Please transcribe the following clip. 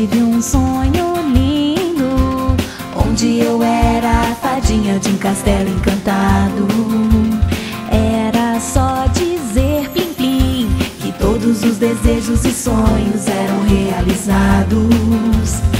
tive um sonho lindo, onde eu era a fadinha de um castelo encantado. Era só dizer plim plim que todos os desejos e sonhos eram realizados.